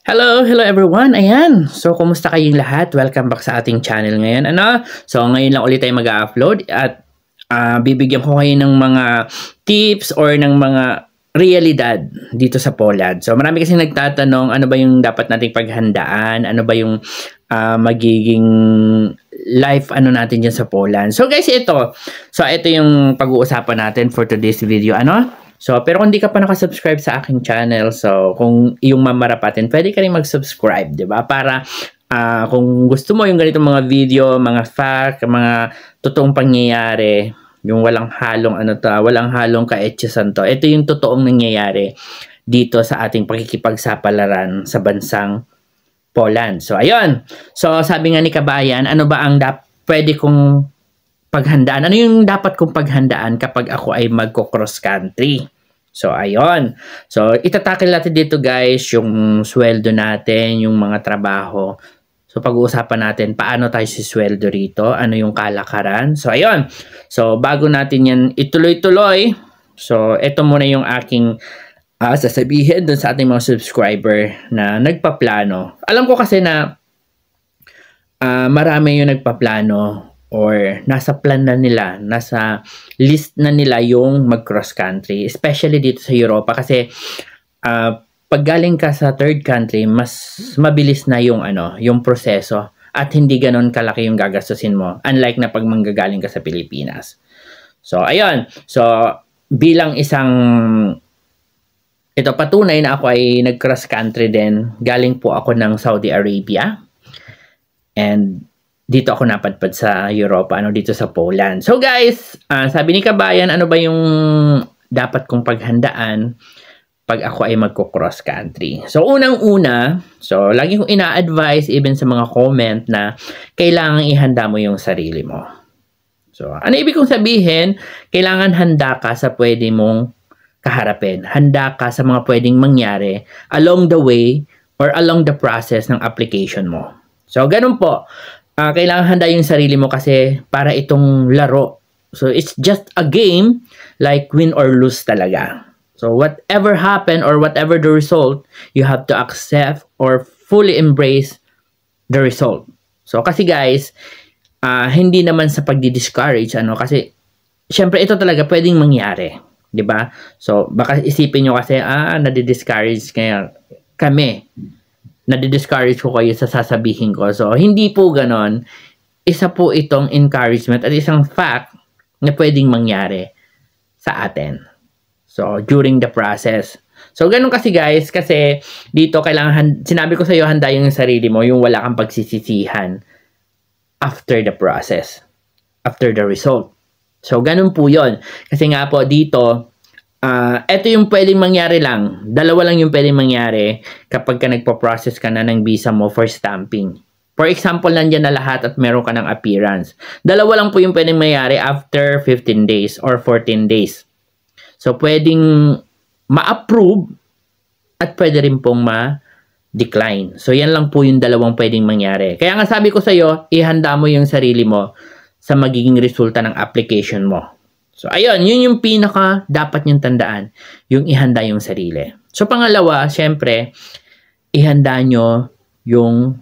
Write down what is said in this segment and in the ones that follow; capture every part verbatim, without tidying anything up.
Hello, hello everyone. Ayan. So, kumusta kayong lahat? Welcome back sa ating channel ngayon. Ano? So, ngayon lang ulit tayo mag-upload at uh, bibigyan ko kayo ng mga tips or ng mga realidad dito sa Poland. So, marami kasi nagtatanong ano ba yung dapat nating paghandaan? Ano ba yung uh, magiging life ano natin dyan sa Poland? So, guys, ito. So, ito yung pag-uusapan natin for today's video. Ano? So, pero kung di ka pa nakasubscribe sa aking channel, so, kung iyong mamarapatin, pwede ka rin mag-subscribe, di ba? Para, uh, kung gusto mo yung ganitong mga video, mga fact, mga totoong pangyayari, yung walang halong, ano to, walang halong kaetsasan to, ito yung totoong nangyayari dito sa ating pakikipagsapalaran sa bansang Poland. So, ayun. So, sabi nga ni Kabayan, ano ba ang dap pwede kong paghandaan? Ano yung dapat kong paghandaan kapag ako ay magko-cross country? So, ayun. So, itatakil natin dito guys yung sweldo natin, yung mga trabaho. So, pag-uusapan natin paano tayo sisweldo rito, ano yung kalakaran. So, ayun. So, bago natin yan ituloy-tuloy, so, ito muna yung aking uh, sasabihin dun sa ating mga subscriber na nagpaplano. Alam ko kasi na uh, marami yung nagpaplano or nasa plan na nila, nasa list na nila yung mag-cross country, especially dito sa Europa kasi uh, pag galing ka sa third country, mas mabilis na yung ano, yung proseso at hindi ganoon kalaki yung gagastusin mo, unlike na pag manggagaling ka sa Pilipinas. So, ayun. So, bilang isang ito patunay na ako ay nag-cross country din, galing po ako ng Saudi Arabia and dito ako napadpad sa Europa, ano, dito sa Poland. So guys, uh, sabi ni Kabayan, ano ba yung dapat kong paghandaan pag ako ay magko-cross country? So unang-una, so lagi kong ina-advise even sa mga comment na kailangan ihanda mo yung sarili mo. So ano ibig kong sabihin? Kailangan handa ka sa pwede mong kaharapin. Handa ka sa mga pwedeng mangyari along the way or along the process ng application mo. So ganun po. Uh, kailangan handa yung sarili mo kasi para itong laro. So, it's just a game like win or lose talaga. So, whatever happen or whatever the result, you have to accept or fully embrace the result. So, kasi guys, uh, hindi naman sa pagdi-discourage, ano, kasi, syempre, ito talaga pwedeng mangyari. Diba? So, baka isipin nyo kasi, ah, nadi-discourage kaya kami. Nadi-discourage ko kayo sa sasabihin ko. So, hindi po ganon. Isa po itong encouragement at isang fact na pwedeng mangyari sa atin. So, during the process. So, ganon kasi guys, kasi dito kailangan, sinabi ko sa iyo, handa yung sarili mo, yung wala kang pagsisisihan after the process, after the result. So, ganon po yon. Kasi nga po dito, Uh, ito yung pwedeng mangyari lang. Dalawa lang yung pwedeng mangyari kapag ka nagpo-process ka na ng visa mo for stamping. For example, nandyan na lahat at meron ka ng appearance. Dalawa lang po yung pwedeng mangyari after fifteen days or fourteen days. So, pwedeng ma-approve at pwede rin pong ma-decline. So, yan lang po yung dalawang pwedeng mangyari. Kaya nga sabi ko sa'yo, ihanda mo yung sarili mo sa magiging resulta ng application mo. So, ayun, yun yung pinaka dapat niyong tandaan, yung ihanda yung sarili. So, pangalawa, syempre, ihanda nyo yung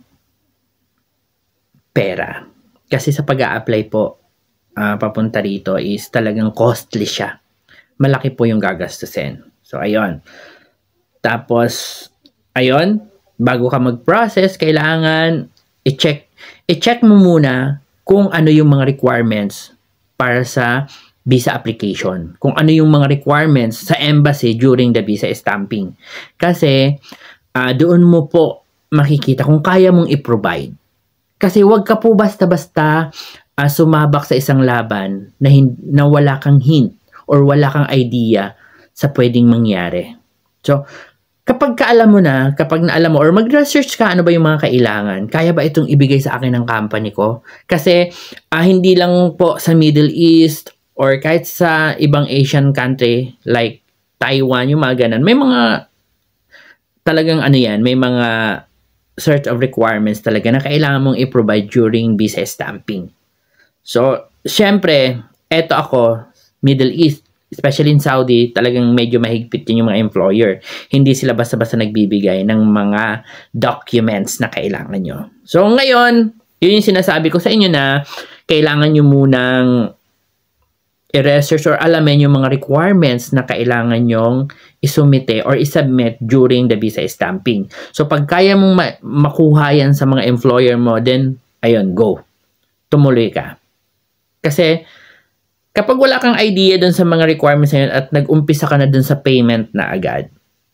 pera. Kasi sa pag-a-apply po, uh, papunta rito is talagang costly siya. Malaki po yung gagastusin. So, ayun. Tapos, ayun, bago ka mag-process, kailangan i-check, i-check mo muna kung ano yung mga requirements para sa visa application. Kung ano yung mga requirements sa embassy during the visa stamping. Kasi, uh, doon mo po makikita kung kaya mong i-provide. Kasi wag ka po basta-basta uh, sumabak sa isang laban na, na wala kang hint or wala kang idea sa pwedeng mangyari. So, kapag kaalam mo na, kapag naalam mo or mag-research ka, ano ba yung mga kailangan? Kaya ba itong ibigay sa akin ng company ko? Kasi, uh, hindi lang po sa Middle East or kahit sa ibang Asian country like Taiwan, yung mga ganun. May mga talagang ano yan, may mga sort of requirements talaga na kailangan mong i-provide during visa stamping. So, syempre, eto ako, Middle East, especially in Saudi, talagang medyo mahigpit yun yung mga employer. Hindi sila basta-basta nagbibigay ng mga documents na kailangan nyo. So ngayon, yun yung sinasabi ko sa inyo na kailangan nyo munang i-research or alamin yung mga requirements na kailangan nyong isumite or isubmit during the visa stamping. So pag kaya mong ma- makuha yan sa mga employer mo, then ayun, go. Tumuloy ka. Kasi kapag wala kang idea dun sa mga requirements na yun at nag-umpisa ka na dun sa payment na agad,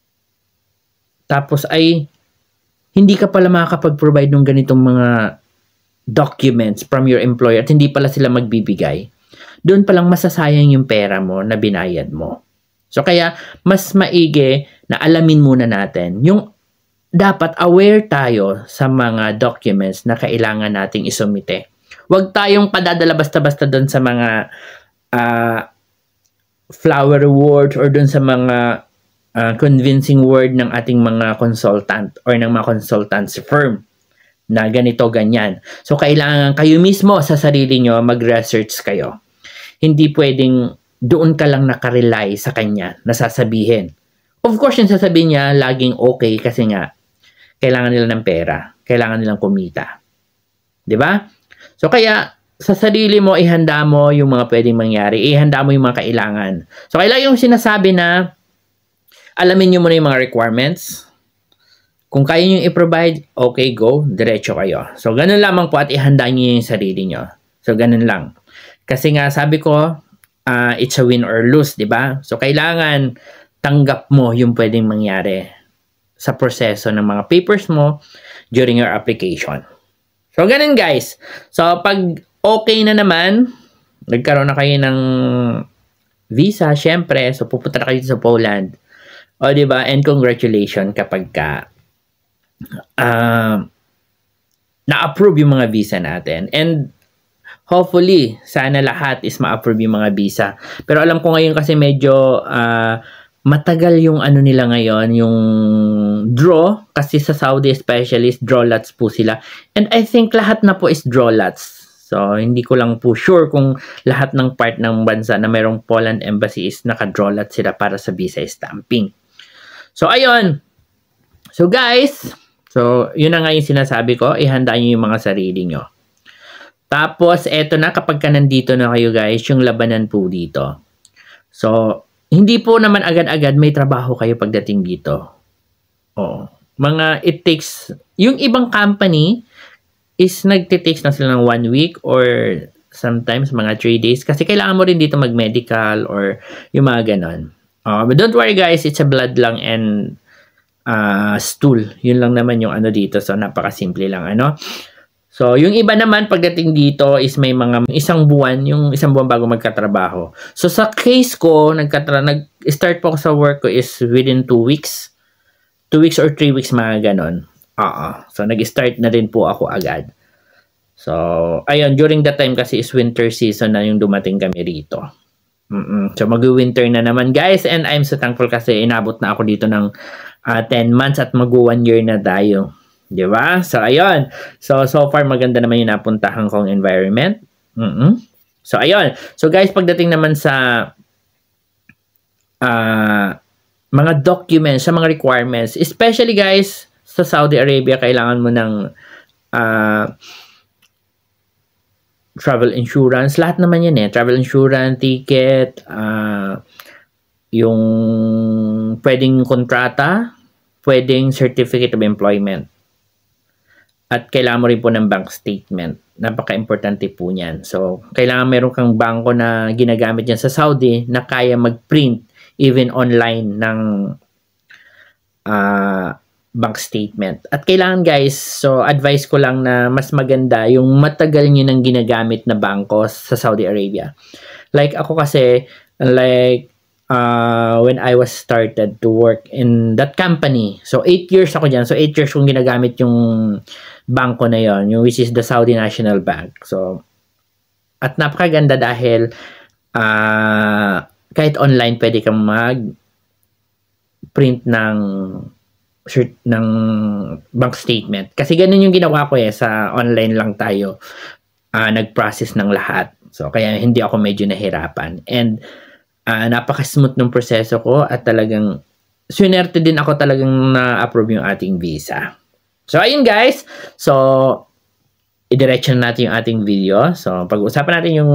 tapos ay hindi ka pala makakapag-provide ng ganitong mga documents from your employer at hindi pala sila magbibigay, doon palang masasayang yung pera mo na binayad mo. So kaya mas maigi na alamin muna natin yung dapat aware tayo sa mga documents na kailangan nating isumite. Huwag tayong padadala basta-basta doon sa mga uh, flower words or doon sa mga uh, convincing word ng ating mga consultant or ng mga consultancy firm na ganito, ganyan. So kailangan kayo mismo sa sarili nyo mag-research kayo. Hindi pwedeng doon ka lang nakarely sa kanya na sasabihin. Of course, yung sasabihin niya laging okay kasi nga kailangan nila ng pera. Kailangan nilang kumita. Diba? So kaya sa sarili mo, ihanda mo yung mga pwedeng mangyari. Ihanda mo yung mga kailangan. So kailangan yung sinasabi na alamin nyo muna yung mga requirements. Kung kaya nyo i-provide, okay, go. Diretso kayo. So ganun lamang po at ihanda nyo yung sarili nyo. So ganun lang. Kasi nga sabi ko, uh, it's a win or lose, di ba? So kailangan tanggap mo yung pwedeng mangyari sa proseso ng mga papers mo during your application. So ganun guys. So pag okay na naman, nagkaroon na kayo ng visa, syempre, so pupunta na kayo sa Poland. O di ba? And congratulations kapag ka uh, na-approve yung mga visa natin. And hopefully, sana lahat is ma-approve yung mga visa. Pero alam ko ngayon kasi medyo uh, matagal yung ano nila ngayon, yung draw. Kasi sa Saudi especially, draw lots po sila. And I think lahat na po is draw lots. So, hindi ko lang po sure kung lahat ng part ng bansa na mayroong Poland Embassy is naka-draw lot sila para sa visa stamping. So, ayun. So, guys, so, yun na nga yung sinasabi ko. Ihanda nyo yung mga sarili nyo. Tapos, eto na, kapag ka nandito na kayo guys, yung labanan po dito. So, hindi po naman agad-agad may trabaho kayo pagdating dito. Oo. Mga, it takes, yung ibang company is nagtitakes na sila ng one week or sometimes mga three days. Kasi kailangan mo rin dito mag-medical or yung mga ganon. Uh, but don't worry guys, it's a blood lang and uh, stool. Yun lang naman yung ano dito. So, napaka-simple lang, ano. So, yung iba naman pagdating dito is may mga isang buwan, yung isang buwan bago magkatrabaho. So, sa case ko, nagkatra nag-start po ako sa work ko is within two weeks. Two weeks or three weeks, mga ganon. Oo. So, nag-start na rin po ako agad. So, ayun, during that time kasi is winter season na yung dumating kami rito. Mm-mm. So, mag-winter na naman, guys. And I'm so thankful kasi inabot na ako dito ng uh, ten months at mag-one year na tayo. Diba? So, ayun. So, so far, maganda naman yung napuntahan kong environment. Mm-mm. So, ayun. So, guys, pagdating naman sa uh, mga documents, sa mga requirements, especially, guys, sa Saudi Arabia, kailangan mo ng uh, travel insurance. Lahat naman yan eh. Travel insurance, ticket, uh, yung pwedeng kontrata, pwedeng certificate of employment. At kailangan mo rin po ng bank statement. Napaka-importante po niyan. So, kailangan meron kang bangko na ginagamit yan sa Saudi na kaya mag-print even online ng uh, bank statement. At kailangan guys, so advice ko lang na mas maganda yung matagal nyo nang ginagamit na bangko sa Saudi Arabia. Like ako kasi, like uh, when I was started to work in that company. So, eight years ako dyan. So, eight years kong ginagamit yung bangko na yon, yung which is the Saudi National Bank. So, at napakaganda dahil uh, kahit online pwede kang mag print ng shirt ng bank statement. Kasi ganun yung ginawa ko eh, sa online lang tayo uh, nag-process ng lahat. So, kaya hindi ako medyo nahirapan. And uh, napaka-smooth ng proseso ko at talagang swinerte din ako talagang na-approve yung ating visa. So, ayun guys. So, idiretso na natin yung ating video. So, pag-usapan natin yung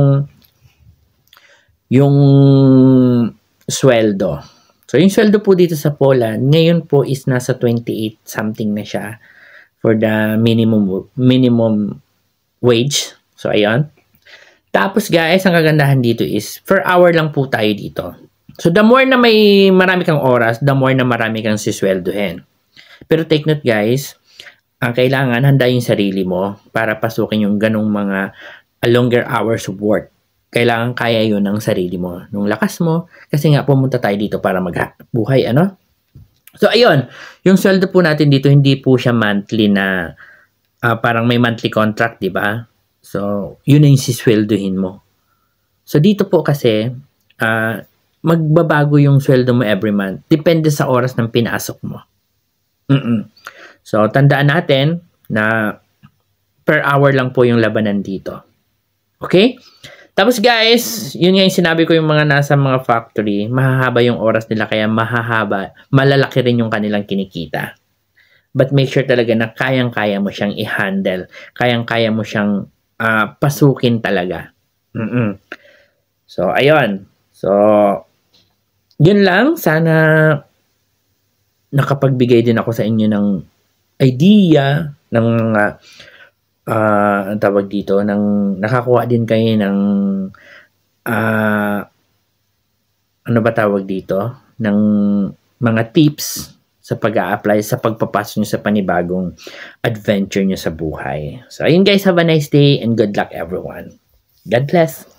yung sweldo. So, yung sweldo po dito sa Poland, ngayon po is nasa twenty-eight something na siya for the minimum minimum wage. So, ayun. Tapos, guys, ang kagandahan dito is per hour lang po tayo dito. So, the more na may marami kang oras, the more na marami kang sisweldohin. Pero take note, guys, ang kailangan, handa yung sarili mo para pasukin yung ganong mga longer hours of work. Kailangan kaya yun ng sarili mo, ng lakas mo, kasi nga pumunta tayo dito para magbuhay, ano? So, ayun, yung sweldo po natin dito, hindi po siya monthly na uh, parang may monthly contract, di ba? So, yun na yung sisweldohin mo. So, dito po kasi, uh, magbabago yung sweldo mo every month. Depende sa oras ng pinasok mo. Mm-mm. So, tandaan natin na per hour lang po yung labanan dito. Okay? Tapos guys, yun nga yung sinabi ko yung mga nasa mga factory, mahahaba yung oras nila kaya mahahaba, malalaki rin yung kanilang kinikita. But make sure talaga na kayang-kaya mo siyang i-handle. Kayang-kaya mo siyang uh, pasukin talaga. Mm-mm. So, ayun. So, yun lang. Sana nakapagbigay din ako sa inyo ng idea, ng uh, Uh, ang tawag dito, ng nakakuha din kayo ng uh, ano ba tawag dito, ng mga tips sa pag-a-apply, sa pagpapasok nyo sa panibagong adventure nyo sa buhay. So, ayun guys, have a nice day and good luck everyone. God bless!